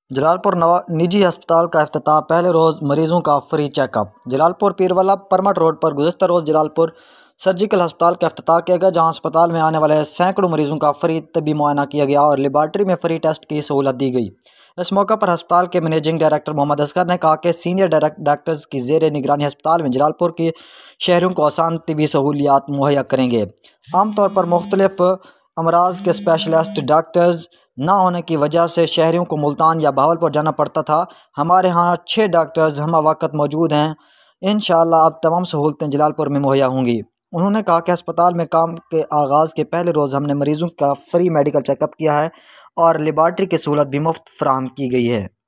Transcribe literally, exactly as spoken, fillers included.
जलालपुर नवा निजी अस्पताल का इफ्तिताह, पहले रोज़ मरीजों का free checkup. Jalalpur Pirwala Parmat road पर गुज़िश्ता रोज़ जलालपुर सर्जिकल अस्पताल का इफ्तिताह किया गया, जहां अस्पताल में आने वाले सैकड़ों मरीजों का फ्री तबी मुआयना किया गया और लेबॉर्ट्री में फ्री टेस्ट की सहूलत दी गई। इस मौका पर अस्पताल के मैनेजिंग डायरेक्टर मोहम्मद असगर ने कहा कि सीनियर डॉक्टर्स की जेर निगरानी अस्पताल में जलालपुर के शहरियों को आसान तबी सहूलियात मुहैया करेंगे। आमतौर पर मुख्तलिफ अमराज के स्पेशलिस्ट डॉक्टर्स ना होने की वजह से शहरियों को मुल्तान या बहावलपुर जाना पड़ता था। हमारे यहाँ छः डॉक्टर्स हम वक्त मौजूद हैं। इंशाअल्लाह अब तमाम सहूलतें जलालपुर में मुहैया होंगी। उन्होंने कहा कि अस्पताल में काम के आगाज़ के पहले रोज़ हमने मरीजों का फ्री मेडिकल चेकअप किया है और लेबॉर्ट्री की सहूलत भी मुफ्त फराहम की गई है।